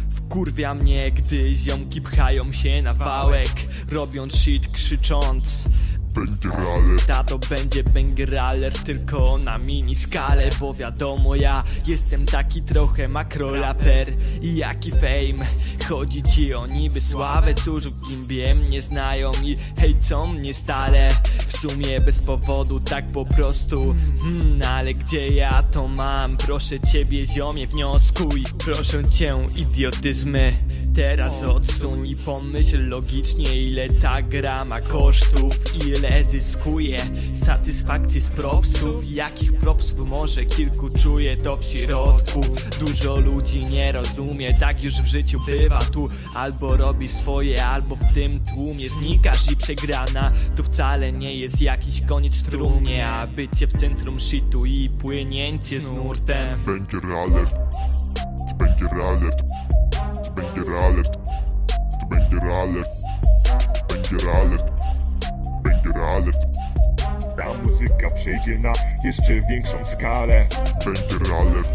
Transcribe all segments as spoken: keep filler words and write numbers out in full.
Wkurwia mnie, gdy ziomki pchają się na wałek, robiąc shit krzycząc Banger alert. Tato będzie banger alert, tylko na mini skalę. Bo wiadomo, ja jestem taki trochę makrolaper. I jaki fame, chodzi ci o niby sławę. Cóż, w gimbie mnie znają i hejcą mnie stale. W sumie bez powodu, tak po prostu. Hmm, ale gdzie ja to mam? Proszę ciebie, ziomie, wnioskuj. Proszę cię, idiotyzmy, teraz odsuń i pomyśl logicznie, ile ta gra ma kosztów, ile zyskuje satysfakcji z propsów. Jakich propsów może kilku czuje to w środku. Dużo ludzi nie rozumie, tak już w życiu bywa. Tu albo robisz swoje, albo w tym tłumie znikasz. I przegrana to wcale nie jest jakiś koniec w trumnie, a bycie w centrum shitu i płynięcie z nurtem. Banger alert. Banger alert. Banger alert. Banger alert. Banger alert. Banger alert. Ta muzyka przejdzie na jeszcze większą skalę. Banger alert.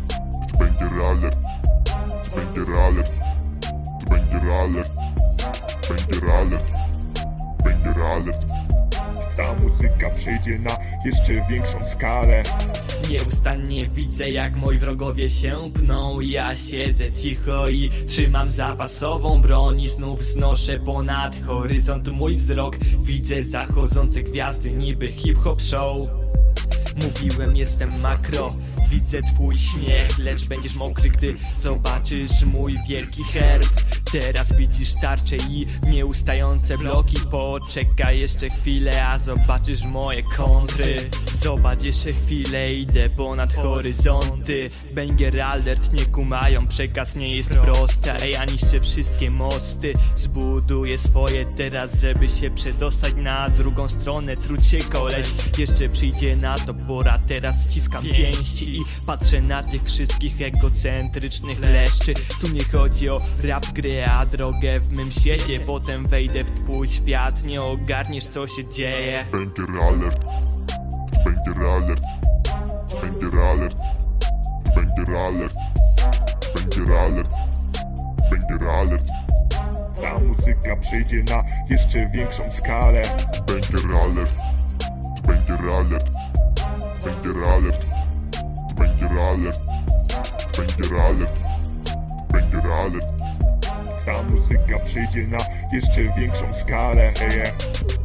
Banger alert. Banger alert. Banger alert. Banger alert. Banger alert. Ta muzyka przejdzie na jeszcze większą skalę. Nieustannie widzę, jak moi wrogowie się pną. Ja siedzę cicho i trzymam zapasową broń. I znów znoszę ponad horyzont mój wzrok. Widzę zachodzące gwiazdy, niby hip-hop show. Mówiłem, jestem makro, widzę twój śmiech, lecz będziesz mokry, gdy zobaczysz mój wielki herb. Teraz widzisz tarcze i nieustające bloki. Poczekaj jeszcze chwilę, a zobaczysz moje kontry. Zobacz jeszcze chwilę, idę ponad horyzonty. Banger alert, nie kumają, przekaz nie jest prosty. A ja niszczę wszystkie mosty, zbuduję swoje teraz, żeby się przedostać na drugą stronę. Trudź się, koleś, jeszcze przyjdzie na to pora. Teraz ściskam pięści i patrzę na tych wszystkich egocentrycznych leszczy. Tu nie chodzi o rap gry, a drogę w mym świecie. Potem wejdę w twój świat, nie ogarniesz, co się dzieje. Banger alert. Banger alert. Banger alert. Banger alert. Banger alert. Banger alert. Ta muzyka przejdzie na jeszcze większą skalę. Banger alert. Banger alert. Banger alert. Banger alert. Banger alert. Banger alert. Ta muzyka przejdzie na jeszcze większą skalę. Eje.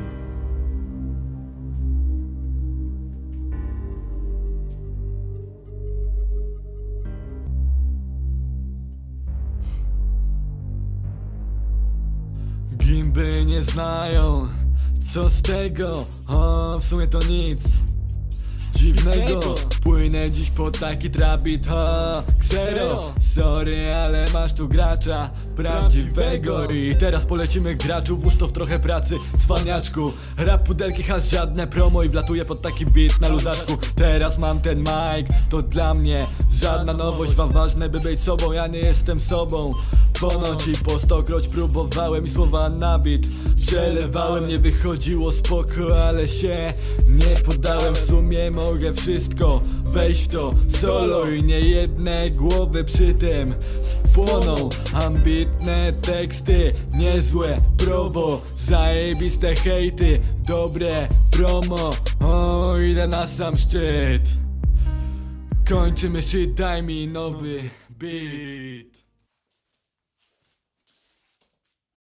Gimby nie znają, co z tego? O, w sumie to nic dziwnego. Płynę dziś po taki trapit, ha, ksero. Sorry, ale masz tu gracza prawdziwego. I teraz polecimy graczów, włóż to w trochę pracy, cwaniaczku. Rap pudelki has żadne promo i wlatuję pod taki beat na luzaczku. Teraz mam ten mic, to dla mnie żadna nowość. Wam ważne, by być sobą, ja nie jestem sobą. Ponoć i po stokroć próbowałem i słowa na bit przelewałem, nie wychodziło spoko, ale się nie poddałem. W sumie mogę wszystko, wejść w to solo i nie jedne głowy przy tym spłoną. Ambitne teksty, niezłe prowo, zajebiste hejty, dobre promo. O, idę na sam szczyt. Kończymy shit, daj mi nowy beat.